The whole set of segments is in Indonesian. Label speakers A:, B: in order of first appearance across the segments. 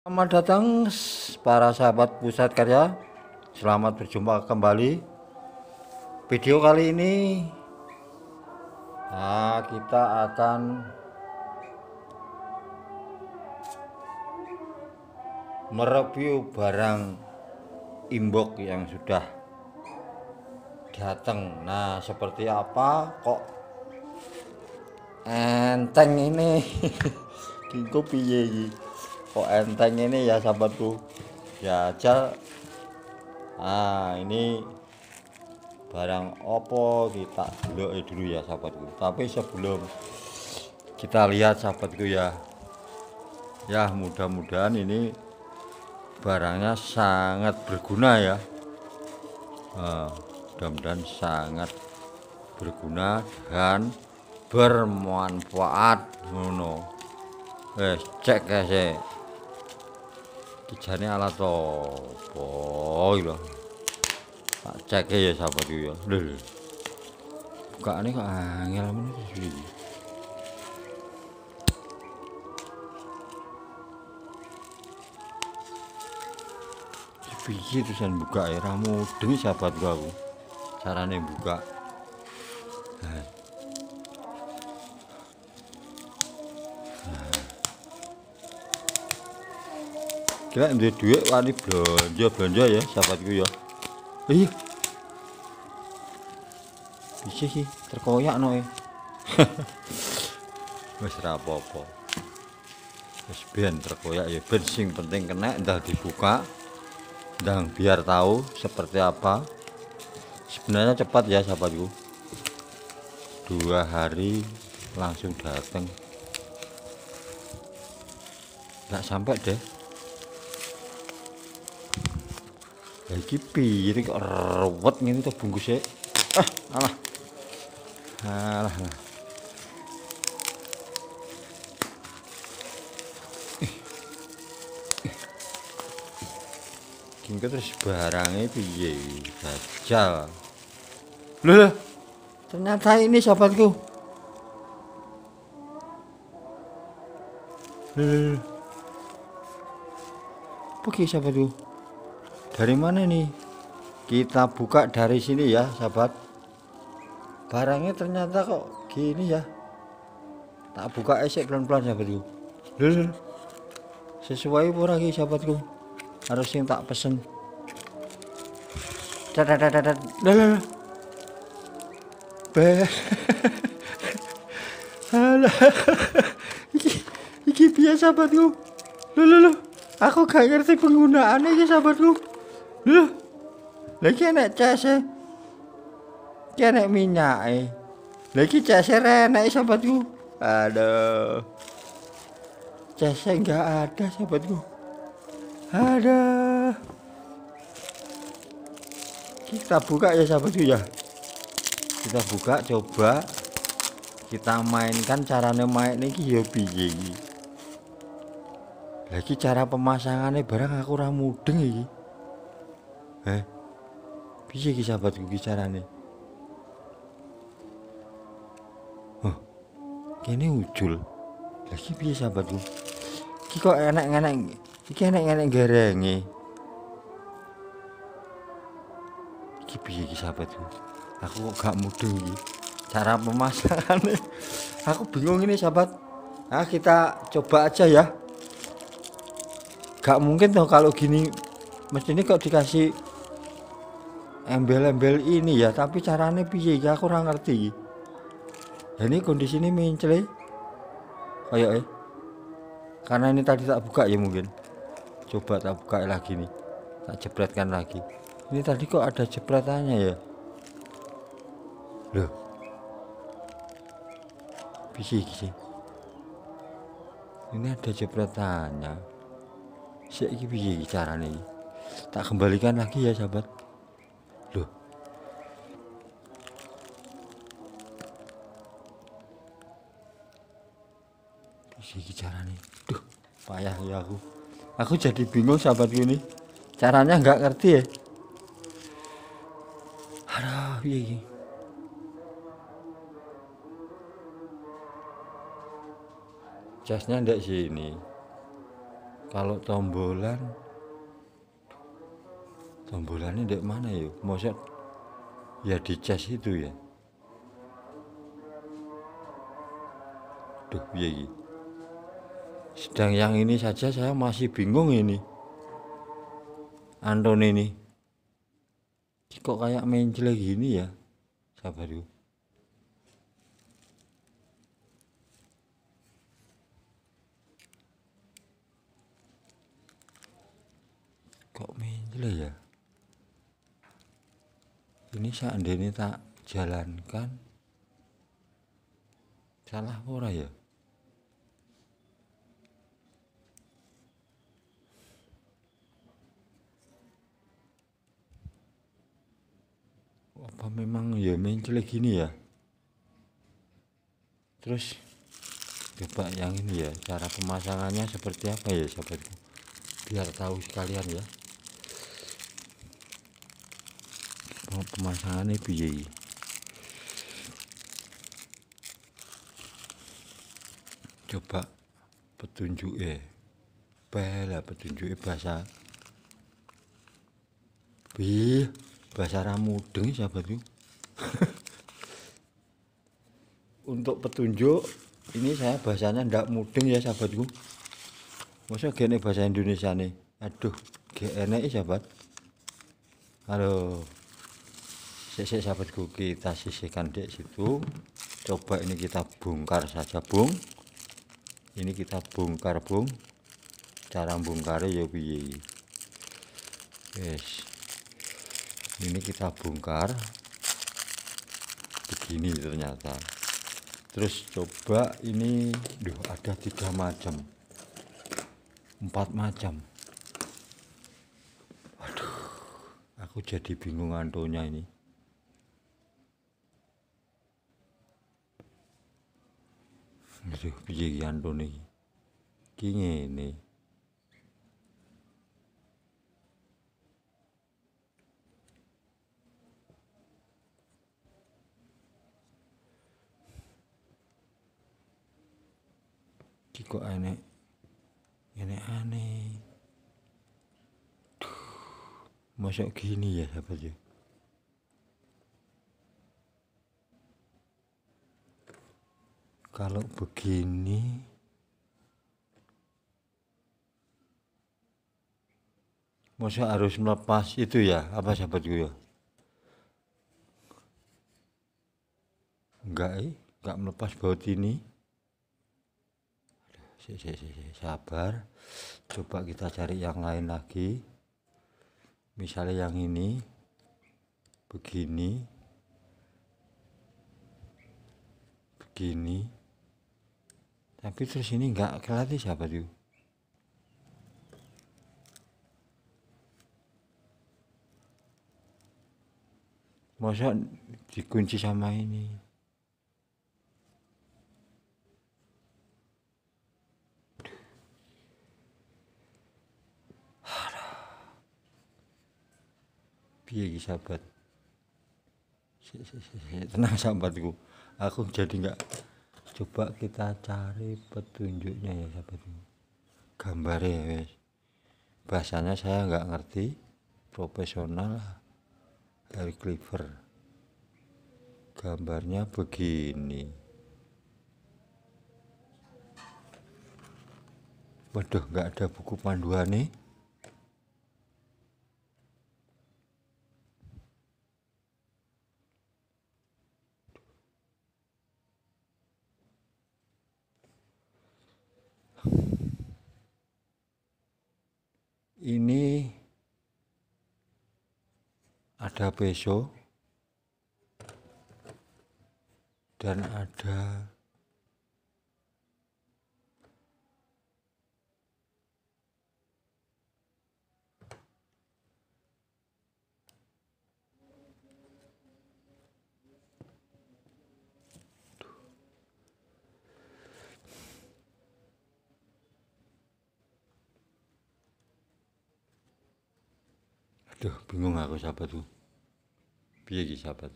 A: Selamat datang para sahabat Pusat Karya. Selamat berjumpa kembali. Video kali ini kita akan mereview barang inbox yang sudah datang. Nah, seperti apa kok enteng ini? Kiko piye iki? Kok enteng ini ya sahabatku? Ya aja. Ini barang opo kita dulu ya sahabatku. Tapi sebelum kita lihat sahabatku ya mudah-mudahan ini barangnya sangat berguna ya. Mudah-mudahan sangat berguna dan bermanfaat ngono. Cek guys, kijane alat opo iki lho. Tak cek ya sahabatku ya. Lho. Bukane kok angel men iki. Piye tulisan buka ya ra mudeng sahabatku aku. Carane buka. Kira duwe dhuwit wani belanja ya sahabatku ya. Iya. Bisa sih terkoyak no e. Wis ra apa-apa. Wis ben terkoyak ya ben sing penting kena entah dibuka. Dan biar tahu seperti apa. Sebenarnya cepat ya sahabatku. 2 hari langsung datang. Nggak sampai deh. Iki piring kok ruwet ngene to bungkusnya. Alah. Kingko terus barangnya piye dajal. Loh, ternyata ini sahabatku. Oke sahabatku. Dari mana nih? Kita buka dari sini ya sahabat. Barangnya ternyata kok gini ya. Tak buka esek pelan-pelan sahabatku. Loh. Sesuai pura lagi sahabatku. Harus yang tak pesen. Loh. Alah. Iki biasa sahabatku. Loh. Aku gak ngerti penggunaannya ya sahabatku. Loh. Lagi enak cas enak minyak lagi cas enak sahabatku. Aduh. Casnya enggak ada sahabatku. Ada. Kita buka ya sahabatku ya. Kita buka coba kita mainkan caranya main iki ya piye iki. Lagi cara pemasangannya barang aku ora mudeng iki. Piye iki sahabatku iki carane? Kene ujul. Lagi piye sahabatku? Iki kok enak-enak. Iki enak-enak garenge. Iki piye iki sahabatku? Aku kok gak mudeng iki. Cara pemasangannya. Aku bingung ini sahabat. Kita coba aja ya. Gak mungkin dong kalau gini. Mestinya kok dikasih embel-embel ini ya, tapi caranya piye ya aku ora ngerti. Ini kondisi ini mencele. Kayak karena ini tadi tak buka ya mungkin. Coba tak buka lagi nih. Tak jepretkan lagi. Ini tadi kok ada jepretannya ya. Loh. Piye iki? Ini ada jepretannya. Saiki piye carane iki? Tak kembalikan lagi ya sahabat. Loh. Piye carane? Duh, payah ya aku. Aku jadi bingung sahabatku ini. Caranya nggak ngerti ya. Aduh, piye iki? Jasnya ndak sini. Kalau tombolannya di mana ya? Maksud ya di cas itu ya. Duh, piye iki? Sedang yang ini saja saya masih bingung ini. Anton ini kok kayak mencel gini ya, sahabatku. Kok mencel ya? Ini seandainya tak jalankan, salah ora ya? Apa memang ya mencel gini ya? Terus coba yang ini ya, cara pemasangannya seperti apa ya, sahabatku? Biar tahu sekalian ya. Pemasangannya piye? Coba petunjuknya. Bela petunjuknya bahasa ramudeng sahabatku. Untuk petunjuk ini saya bahasanya ndak mudeng ya sahabatku. Masa gini bahasa Indonesia nih. Aduh, gak enak ya sahabat. Halo. Sik sahabatku, kita sisihkan di situ. Coba ini kita bongkar saja, Bung. Ini kita bongkar, Bung. Cara bongkarnya ya piye. Yes. Ini kita bongkar. Begini ternyata. Terus coba ini, ada 3 macam. 4 macam. Waduh, aku jadi bingung antonya ini. Aduh, piye iki antone iki? Ki ngene. Ki kok enek aneh. Masuk gini ya sahabat ya. Kalau begini masa harus melepas itu ya, apa sahabatku ya? Enggak melepas baut ini. Sabar. Coba kita cari yang lain lagi. Misalnya yang ini begini. Tapi terus ini enggak kelatih sahabat itu. Masa dikunci sama ini. Piye iki sahabat? Tenang sahabatku. Aku jadi enggak. Coba kita cari petunjuknya ya sahabatku. Gambarnya wes. Bahasanya saya enggak ngerti. Profesional dari Cleaver. Gambarnya begini. Waduh, enggak ada buku panduan nih. Ini ada peso dan ada aduh, bingung aku sahabat tuh. Piye iki sahabat?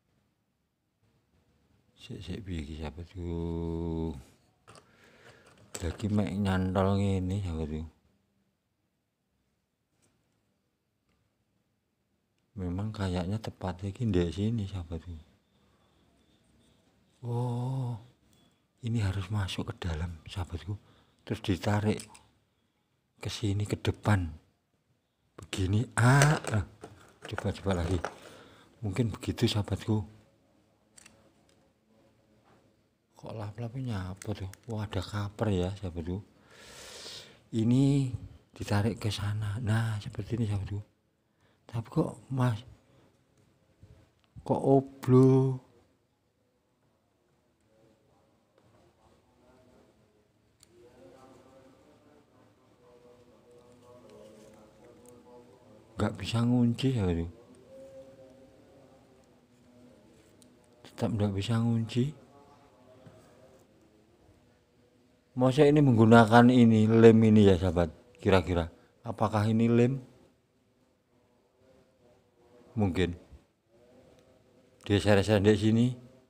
A: Sik piye iki sahabat tuh. lagi mek nyantol ngene sahabat. Memang kayaknya tepatnya ini di sini sahabat. Oh, ini harus masuk ke dalam sahabatku, terus ditarik ke sini ke depan begini. Coba lagi, mungkin begitu sahabatku. Kok lap-lapnya apa tuh? Wah, ada kaper ya sahabatku. Ini ditarik ke sana, nah seperti ini sahabatku. Tapi kok kok oblo. Nggak bisa ngunci sahabatku. Tetap nggak bisa ngunci. Masa ini menggunakan ini lem ini ya sahabat, kira-kira apakah ini lem? Mungkin dia seret-seret di sini.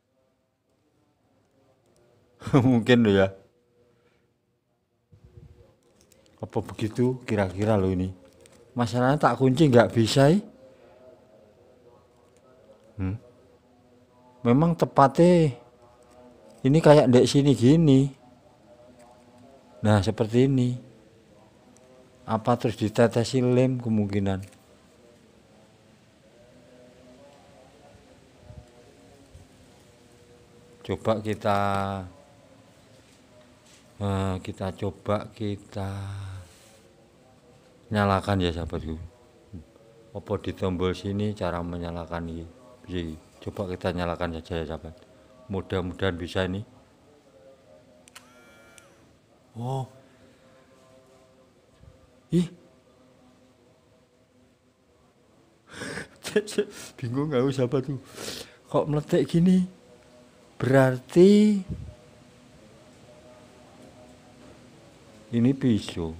A: Mungkin loh ya, apa begitu kira-kira loh ini. Masalahnya tak kunci nggak bisa. Memang tepatnya ini kayak dek sini gini. Nah seperti ini. Apa terus ditetesi lem kemungkinan. Coba kita nyalakan ya sahabatku. Apa di tombol sini cara menyalakan ini. Coba kita nyalakan saja ya sahabat. Mudah-mudahan bisa ini. Oh, bingung nggak sahabat tuh. Kok meletek gini? Berarti ini pisau.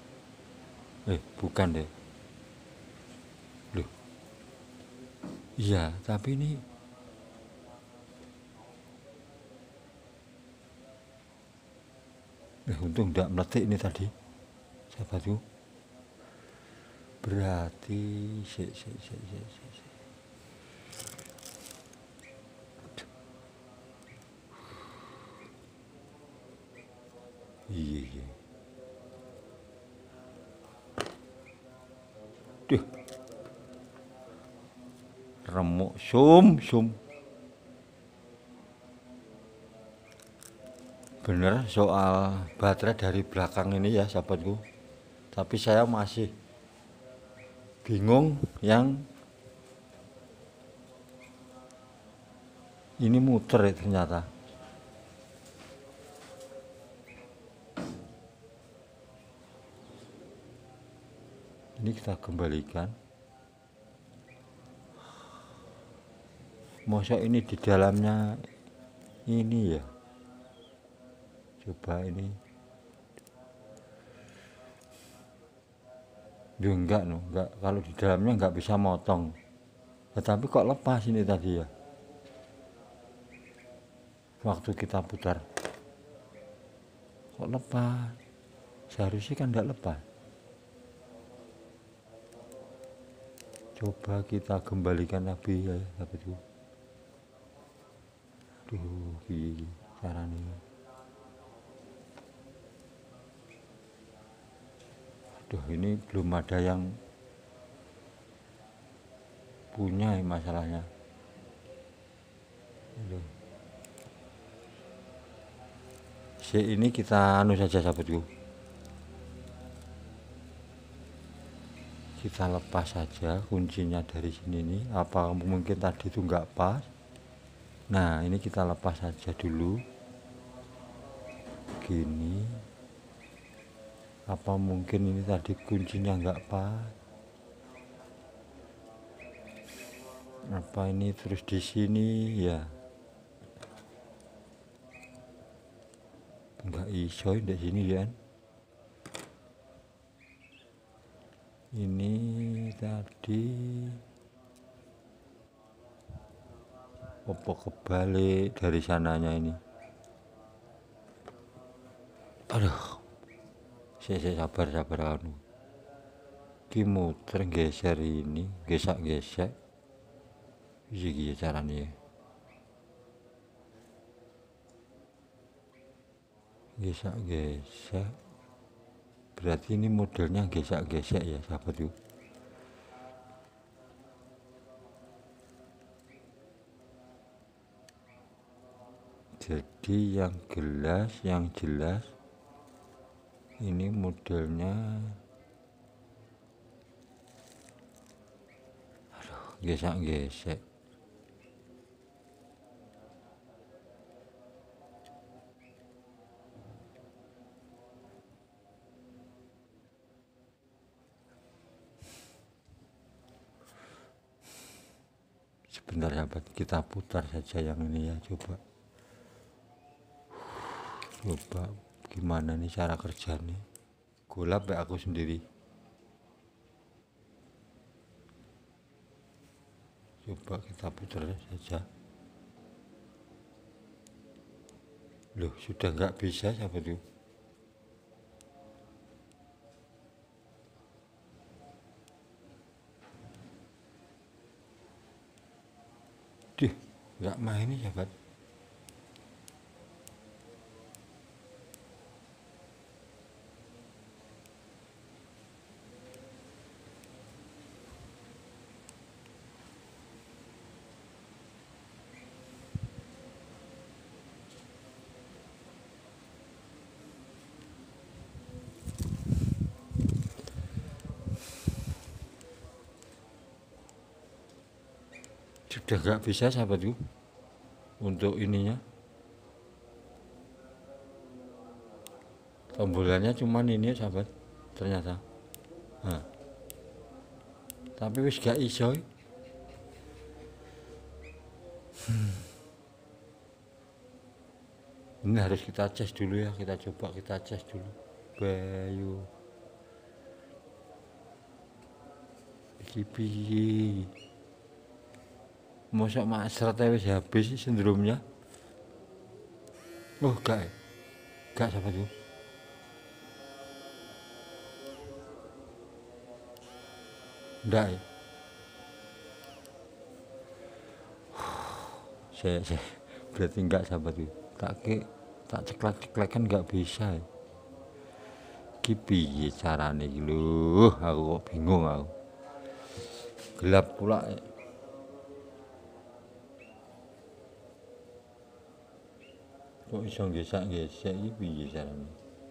A: Bukan deh. Loh. Iya, tapi ini untung enggak meletik ini tadi. Sahabatku. Berarti Iya. Duh. Remuk sum. Bener soal baterai dari belakang ini ya sahabatku. Tapi saya masih bingung yang ini muter ya ternyata. Ini kita kembalikan. Masa ini di dalamnya ini ya. Coba ini. Enggak. Kalau di dalamnya enggak bisa motong. Tetapi kok lepas ini tadi ya. Waktu kita putar. Kok lepas? Seharusnya kan enggak lepas. Coba kita kembalikan lagi ya sahabatku. Duh, gini caranya. Duh, ini belum ada yang punya masalahnya. Ini kita anu saja sahabatku. Kita lepas saja kuncinya dari sini nih. Apa mungkin tadi itu nggak pas? Nah ini kita lepas saja dulu. Gini. Apa mungkin ini tadi kuncinya nggak pas? Apa ini terus di sini ya? Nggak iso di sini ya. Ini tadi apa kebalik dari sananya ini. Aduh, saya sabar anu. Ki muter geser ini, gesek-gesek. Iki caranya ya. Gesek-gesek. Berarti ini modelnya gesek-gesek ya, sahabat tuh. Jadi yang jelas ini modelnya gesek-gesek. Sebentar sahabat, kita putar saja yang ini ya, coba gimana nih cara kerjanya. Golap ya aku sendiri. Coba kita putar saja. Loh, sudah nggak bisa sahabat tuh. Nggak main nih sahabat. Sudah nggak bisa sahabat tuh untuk ininya. Tombolannya cuman ini sahabat ternyata. Nah, tapi wis gak iso. Ini harus kita cas dulu ya, kita coba kita cas dulu. Bayu. Iki piye? Mosok masrat wis habis sindromnya. Oh, gak sahabat tuh. Ndak ya. Saya berarti enggak sahabat tuh. Tak ceklek kan nggak bisa. Ki piye carane iki lho, aku kok bingung aku. Gelap pula. Kok iso gesek-gesek iki piye carane?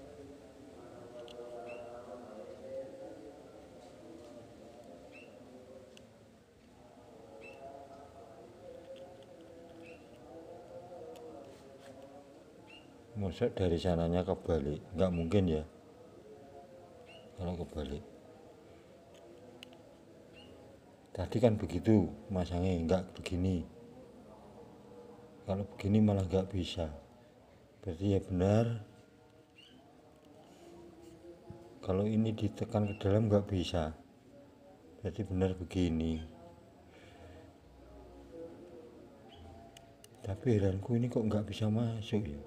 A: Maksud dari sananya kebalik, nggak mungkin ya kalau kebalik. Tadi kan begitu masangnya, nggak begini. Kalau begini malah nggak bisa. Berarti ya benar. Kalau ini ditekan ke dalam nggak bisa. Berarti benar begini. Tapi heranku ini kok nggak bisa masuk ya.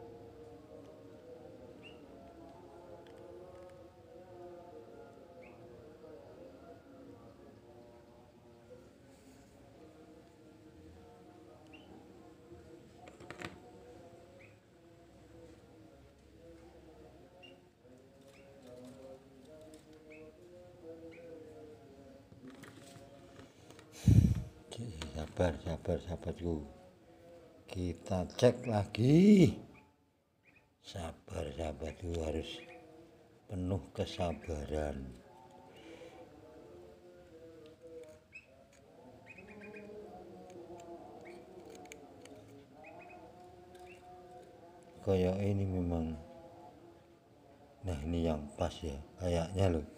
A: Sabar sahabatku, kita cek lagi. Sabar sahabatku, harus penuh kesabaran. Kayak ini memang, nah ini yang pas ya kayaknya loh,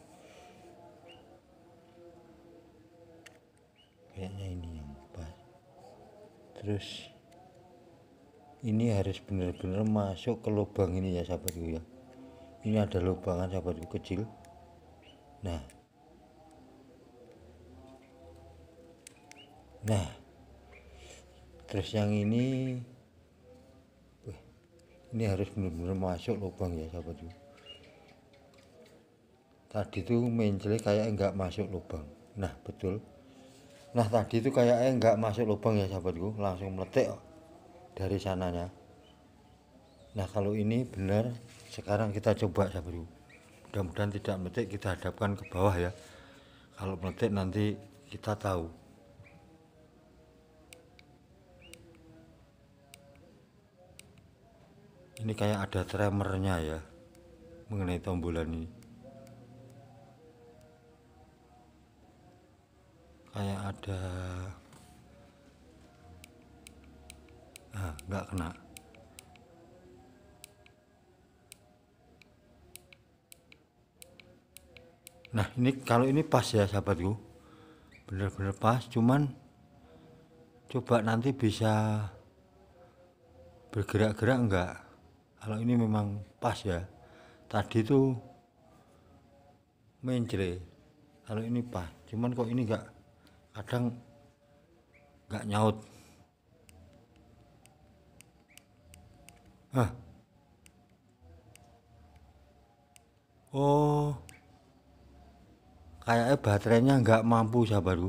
A: kayaknya ini yang pas. Terus ini harus benar-benar masuk ke lubang ini ya sahabatku ya. Ini ada lubangan sahabatku kecil. Nah terus yang ini harus benar-benar masuk lubang ya sahabatku. tadi tuh mencele kayak enggak masuk lubang. Nah betul, nah tadi tuh kayak enggak masuk lubang ya sahabatku, langsung meletik dari sananya. Nah kalau ini benar, sekarang kita coba sahabatku, mudah-mudahan tidak meletik. Kita hadapkan ke bawah ya, kalau meletik nanti kita tahu. Ini kayak ada tremornya ya mengenai tombolan ini, kayak ada, nggak kena. Nah ini kalau ini pas ya sahabatku, bener-bener pas. Cuman coba nanti bisa bergerak-gerak enggak. Kalau ini memang pas ya, tadi tuh mencre, kalau ini pas. Cuman kok ini enggak, kadang enggak nyaut. Oh, kayaknya baterainya enggak mampu sahabatku,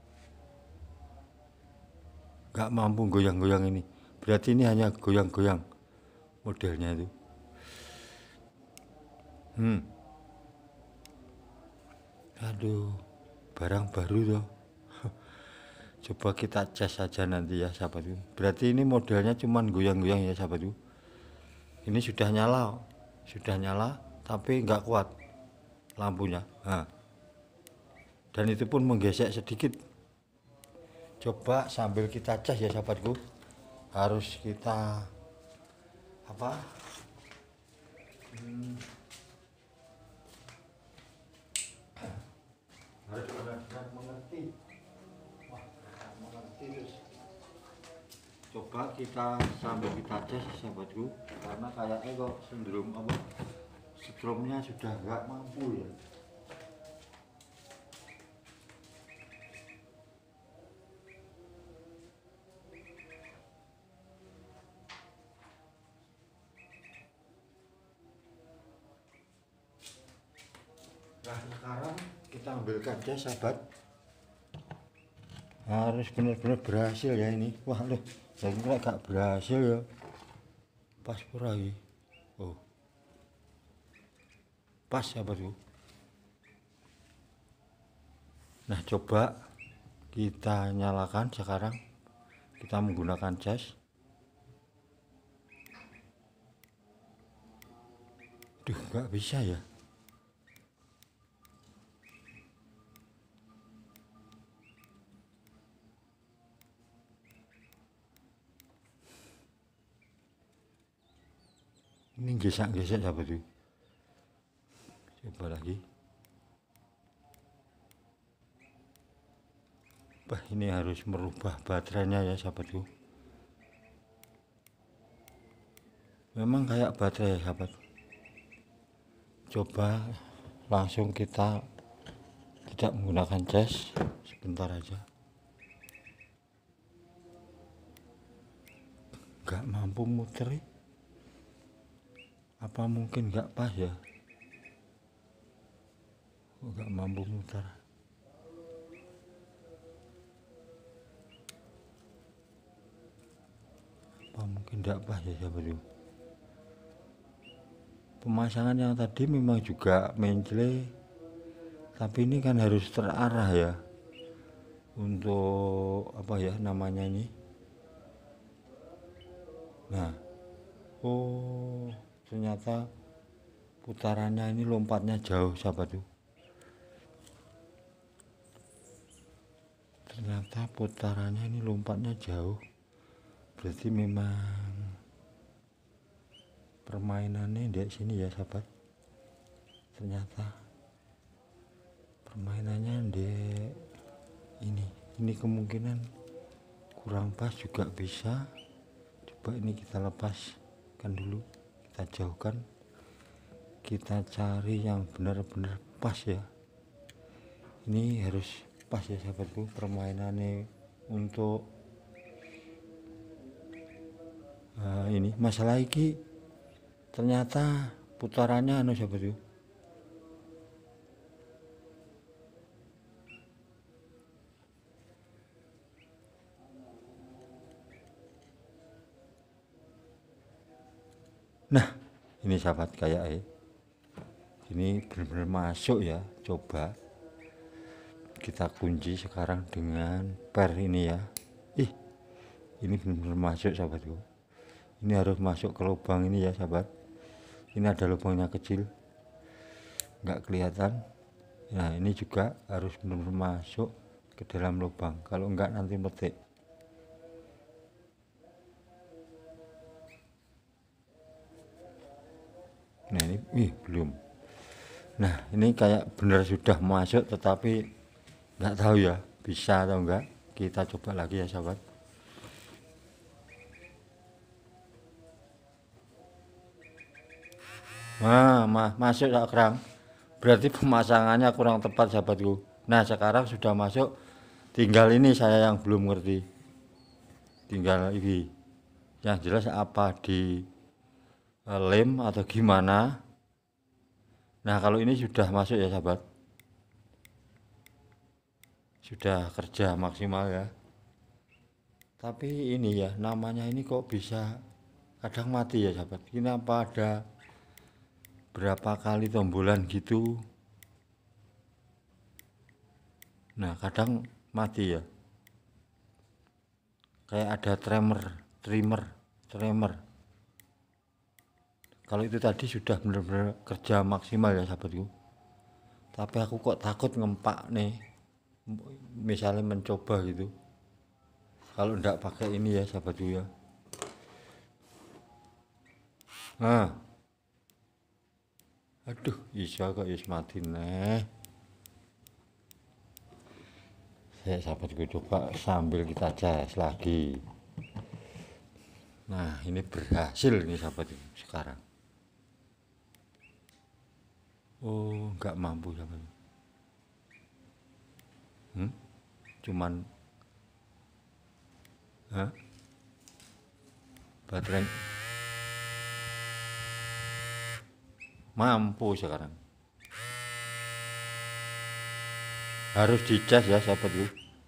A: enggak mampu goyang-goyang ini. Berarti ini hanya goyang-goyang modelnya itu. Aduh, barang baru tuh. Coba kita cas saja nanti ya sahabatku. Berarti ini modelnya cuman goyang-goyang ya sahabatku. Ini sudah nyala tapi nggak kuat lampunya. Dan itu pun menggesek sedikit. Coba sambil kita cas ya sahabatku, harus kita apa? Harus benar-benar mengerti. Wah, mengerti terus. Coba kita sambil kita cas sahabatku, karena kayaknya kok sindrom apa? Stromnya sudah nggak mampu ya. Nah sekarang kita ambilkan cas sahabat, harus benar-benar berhasil ya ini. Wah loh, saya kira gak berhasil ya, pas pura lagi. Oh pas sahabatku. Nah coba kita nyalakan sekarang, kita menggunakan cas. Duh nggak bisa ya. Ini gesek-gesek sahabat tuh. Coba lagi. Wah ini harus merubah baterainya ya sahabatku. Memang kayak baterai ya sahabat. Coba langsung kita tidak menggunakan cas, sebentar aja. Gak mampu muter. Apa mungkin gak pas ya? Gak mampu muter. Apa mungkin gak pas ya sahabat tuh. Pemasangan yang tadi memang juga mencele, tapi ini kan harus terarah ya, untuk apa ya namanya ini. Nah, oh ternyata putarannya ini lompatnya jauh sahabat tuh. Ternyata putarannya ini lompatnya jauh, berarti memang permainannya di sini ya sahabat. Ternyata permainannya di ini kemungkinan kurang pas juga bisa. Coba ini kita lepaskan dulu, kita jauhkan, kita cari yang benar-benar pas ya. Ini harus pas ya sahabatku permainannya untuk ini. Masalah ini ternyata putarannya sahabatku, Nah, ini sahabat kayak ini benar-benar masuk ya. Coba kita kunci sekarang dengan per ini ya. Ini benar-benar masuk sahabatku. Ini harus masuk ke lubang ini ya sahabat. Ini ada lubangnya kecil, nggak kelihatan. Nah ini juga harus benar-benar masuk ke dalam lubang, kalau enggak nanti metik. Nah ini belum. Nah ini kayak benar sudah masuk, tetapi nggak tahu ya bisa atau enggak. Kita coba lagi ya sahabat. Nah masuk sekarang, berarti pemasangannya kurang tepat sahabatku. Nah sekarang sudah masuk, tinggal ini saya yang belum ngerti, tinggal ini yang jelas apa di lem atau gimana. Nah kalau ini sudah masuk ya sahabat, sudah kerja maksimal ya. Tapi ini ya namanya ini kok bisa kadang mati ya sahabat. Ini apa ada berapa kali tombolan gitu. Nah kadang mati ya, kayak ada tremor. Kalau itu tadi sudah benar-benar kerja maksimal ya sahabatku. Tapi aku kok takut ngempak nih, misalnya mencoba gitu, kalau ndak pakai ini ya sahabatku ya. Nah aduh bisa kok is mati nih. Saya sahabatku coba sambil kita cas lagi. Nah ini berhasil ini sahabatku sekarang. Oh nggak mampu sahabatku. Cuman baterai mampu sekarang. Harus dicas ya sahabatku.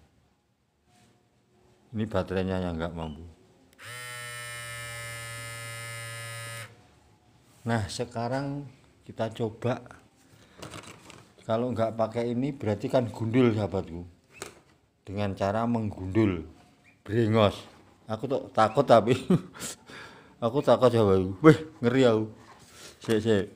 A: Ini baterainya yang nggak mampu. Nah sekarang kita coba. Kalau nggak pakai ini berarti kan gundul sahabatku. Dengan cara menggundul brengos. Aku tuh takut tapi aku takut sahabatku. Wih ngeri aku. Sik.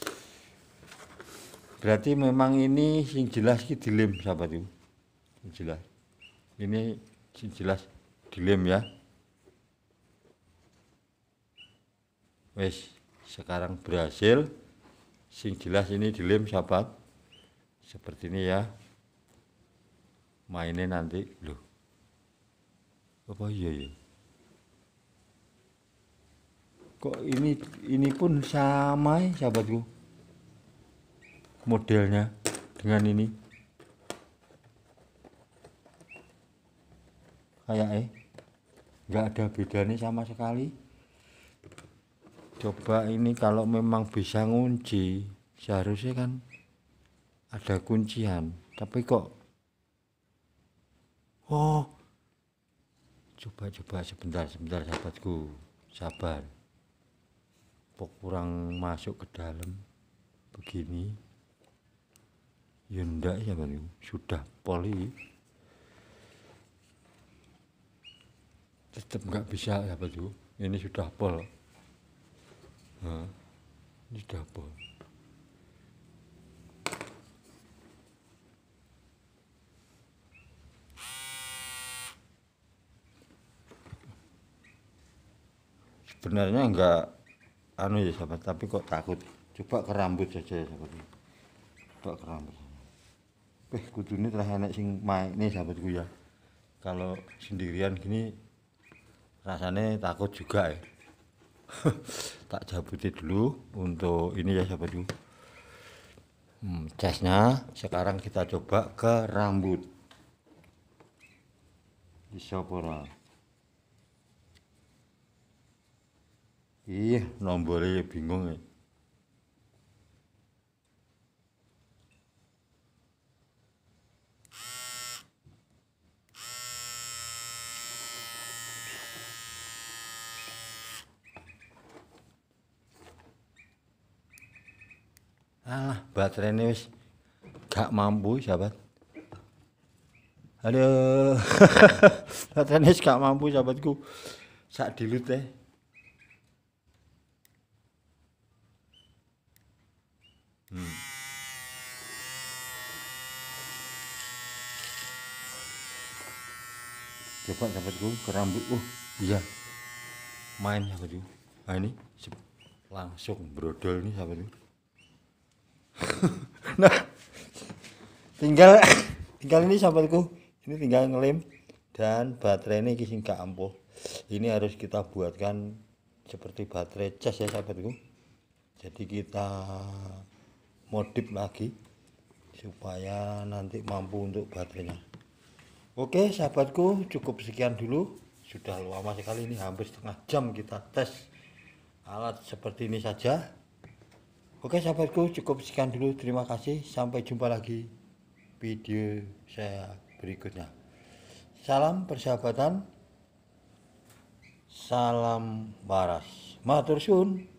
A: Berarti memang ini sing jelas ki dilem sahabatku. Jelas. Ini sing jelas dilem ya. Wes sekarang berhasil. Sing jelas ini dilem sahabat. Seperti ini ya. Mainnya nanti loh. Apa iya ya? Kok ini pun sama ya sahabatku. Modelnya dengan ini. Kayak nggak ada bedanya sama sekali. Coba ini kalau memang bisa ngunci, seharusnya kan ada kuncian, tapi kok coba sebentar sahabatku, sabar. Kok kurang masuk ke dalam begini ya ndak ya kan, sudah poli tetap nggak bisa sahabatku. Ini sudah pol. Ini sudah pol. Sebenarnya enggak anu ya sahabat, tapi kok takut. Coba ke rambut saja ya sahabat. Coba ke rambut. Kudune telah enek sing main nih sahabatku ya. Kalau sendirian gini rasanya takut juga ya. Tak jabuti dulu untuk ini ya sahabatku. Casnya sekarang kita coba ke rambut. Bisa pora. Iya, nombornya bingung ya. baterainya wis gak mampu sahabat. Aduh. Baterainya wis gak mampu sahabatku. Sak dilut teh. Coba sahabatku ke rambut. Iya. Main sahabatku. Nah ini langsung brodol nih sahabatku. Nah, tinggal ini sahabatku. Ini tinggal ngelem dan baterai ini sing gak ampuh. Ini harus kita buatkan seperti baterai cas ya sahabatku. Jadi kita modif lagi supaya nanti mampu untuk baterainya. Oke sahabatku, cukup sekian dulu. Sudah lama sekali ini, hampir setengah jam kita tes alat seperti ini saja. Oke sahabatku, cukup sekian dulu. Terima kasih, sampai jumpa lagi video saya berikutnya. Salam persahabatan, salam waras, matur suwun.